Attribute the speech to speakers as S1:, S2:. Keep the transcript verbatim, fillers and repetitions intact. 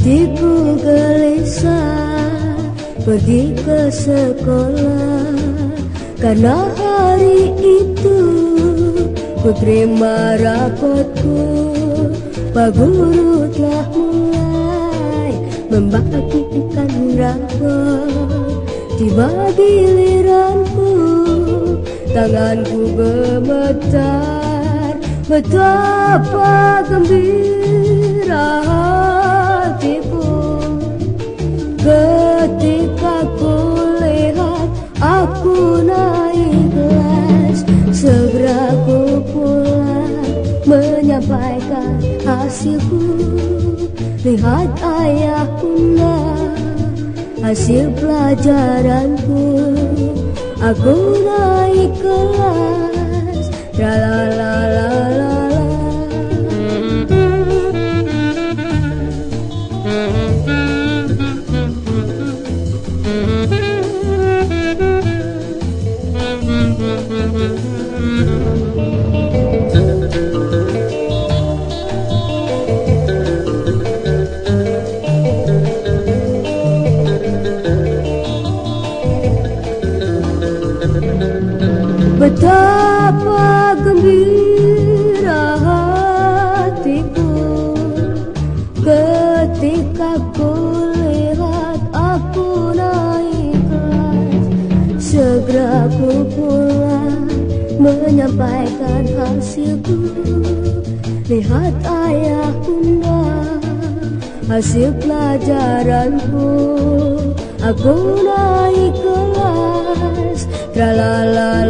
S1: Hatiku gelisah pergi ke sekolah, karena hari itu ku terima rapotku. Pak Guru telah mulai membagikan rapot. Tiba giliranku, tanganku gemetar. Betapa gembira hatiku ketika ku lihat aku naik kelas. Segera ku pulang menyampaikan hasilku. Lihat ayah bunda, hasil pelajaranku. Aku naik kelas, la la la la la. Betapa gembira hatiku ketika ku lihat aku naik kelas. Segera ku pulang menyampaikan hasilku. Lihat ayah bunda, hasil pelajaranku. Aku naik kelas, tra la la